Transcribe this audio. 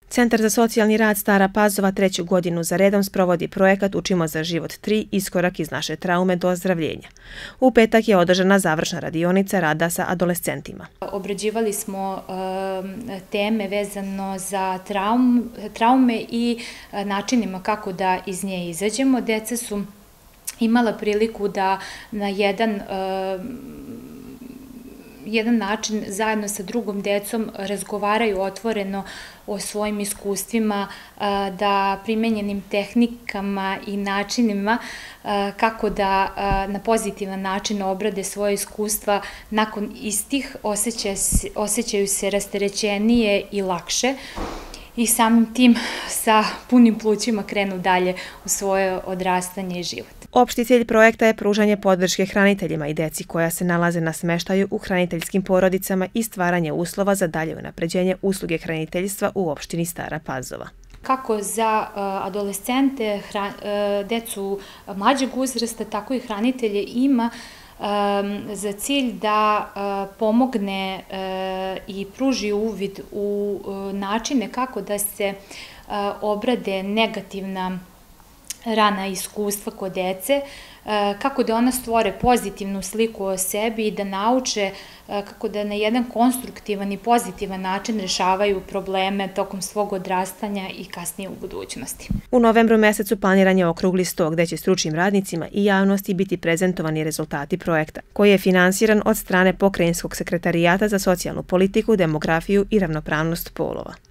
Centar za socijalni rad Stara Pazova 3. godinu za redom sprovodi projekat Učimo za život 3, iskorak iz naše traume do ozdravljenja. U petak je održana završna radionica rada sa adolescentima. Obrađivali smo teme vezano za traume i načinima kako da iz nje izađemo. Deca su imala priliku da na jedan način zajedno sa drugom decom razgovaraju otvoreno o svojim iskustvima, da primenjenim tehnikama i načinima kako da na pozitivan način obrade svoje iskustva nakon istih osjećaju se rasterećenije i lakše i samim tim sa punim plućima krenu dalje u svoje odrastanje i život. Opšti cilj projekta je pružanje podrške hraniteljima i deci koja se nalaze na smeštaju u hraniteljskim porodicama i stvaranje uslova za dalje unapređenje usluge hraniteljstva u opštini Stara Pazova. Kako za adolescente, decu mlađeg uzrasta, tako i hranitelje ima za cilj da pomogne i pruži uvid u načine kako da se obrade negativna rana iskustva kod dece, kako da ona stvore pozitivnu sliku o sebi i da nauče kako da na jedan konstruktivan i pozitivan način rešavaju probleme tokom svog odrastanja i kasnije u budućnosti. U novembru mesecu planiran je okrugli sto gde će stručnim radnicima i javnosti biti prezentovani rezultati projekta, koji je finansiran od strane Pokrajinskog sekretarijata za socijalnu politiku, demografiju i ravnopravnost polova.